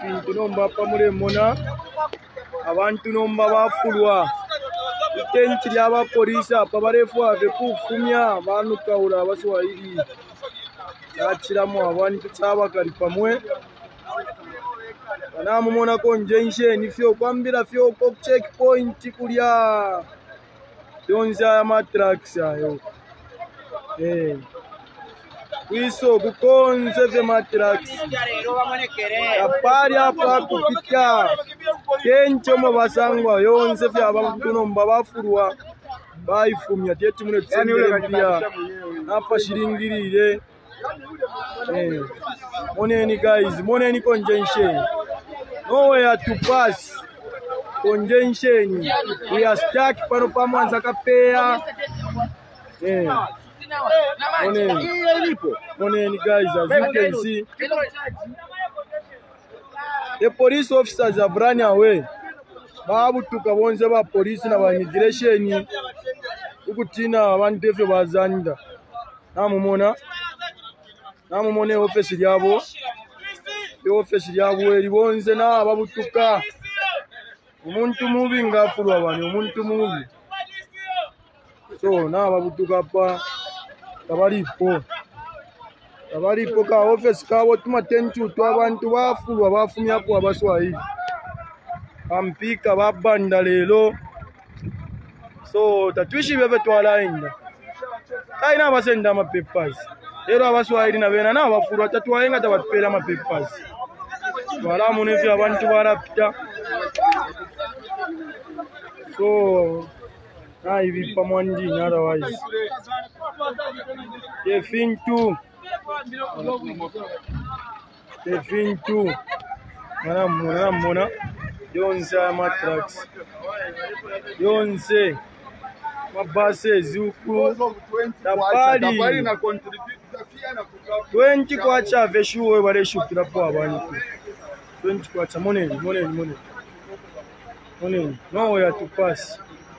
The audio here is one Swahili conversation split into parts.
fintu nomba pamule mona abantu nomba bafulwa itenti lyaba polisi apa barefu ave kufumya bantu kaula abaswahili yakiramu abantu tsaba kali pamwe banamu mona ko njensheni fyo kwambira fyo ko checkpoint kulya yonza ya matrax ayo Wiso kukonze vya matrax apari apa kupita kencho mo basangwa yonze vya abantu nomba bafurwa bayifumya tete mune tsendele pia apa shiringirire moneni guys moneni conjunction nowhere to pass conjunction we are stuck pano pamwanza kapea moneni guys, as you can see the police officers have run away. Babu tukabonze ba police na ba immigration ukutina abantu efe bazanda namumona office lyabo eribonze na babutuka umuntu mubi ngafulwa bani umuntu mubi so na babutuka pa Tabaripo ka office kawo tumatenchu twabantu bafulwa bafumya kwa baswahili ampika babanda lelo so tatwishi bebe twalainda kaina basenda ama papers lero abaswahili na bena na bafulwa tatwayenga tabatpela ama papers wala munefi abantu barapita so na hivi pamwandi otherwise Defintu mona yonse matrax yonse mabase zuku tabali na contribute 20 kwacha veshuwe wale shukira kwa abantu 20 kwacha moneni no ya to pass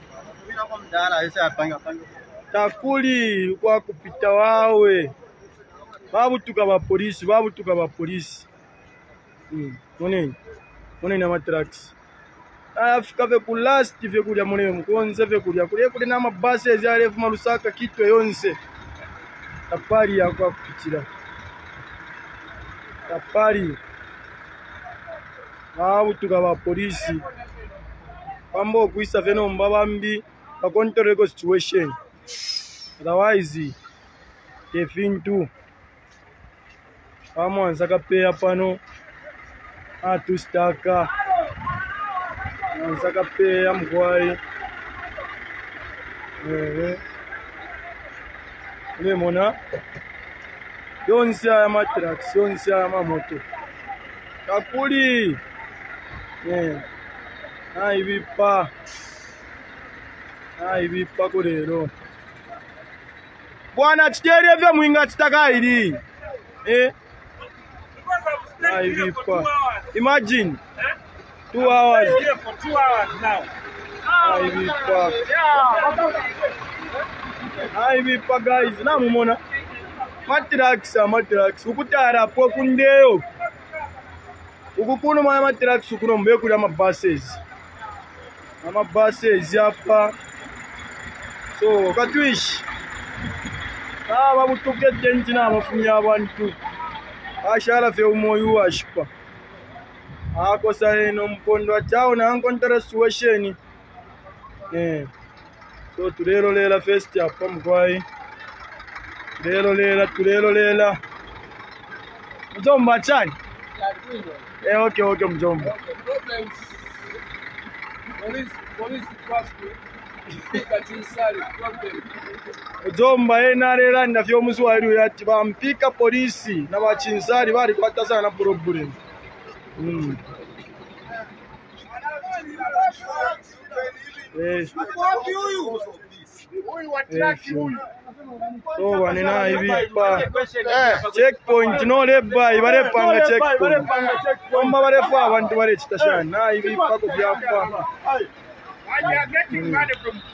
takuli kwa kupita wawe babutuka ba polisi moneni na matrax afika ve ku last ve kulya moneni mukonze ve kulya kule na mabasi ezarefu malusaka kitwe yonse tapari yakwa kupitira tapari babutuka ba polisi pambo kuisa veno mbabambi a control situation otherwise Defintu amwanza kapea pano atustaka anza kapea mkwai mona yonse ya matrax yonse ya mamoto kakuli ibipa kulero bwana chitere vya mwinga chitakairi ibipa imagine 2 hours for 2 hours now ibipa guys namumona matrax ukutara po kundeyo ukukuno ma matrax ukuno mbe kula mabuses hapa so katwish babutuke tenzi na bafumya abantu ashara fe umoyu ashpa akosa eno mpondo chao na ankontra situation so tulelo lela first hapa mkwai tulelo lela mjomba chani okay mjomba police Mjomba narera ndavyo muswahili yati bampika polisi na bachinsari bari kwata sana problem so wanena hivi pa checkpoint no leba ibare panga checkpoint komba bare fa abantu bare chitashana na hivi pa ko byapa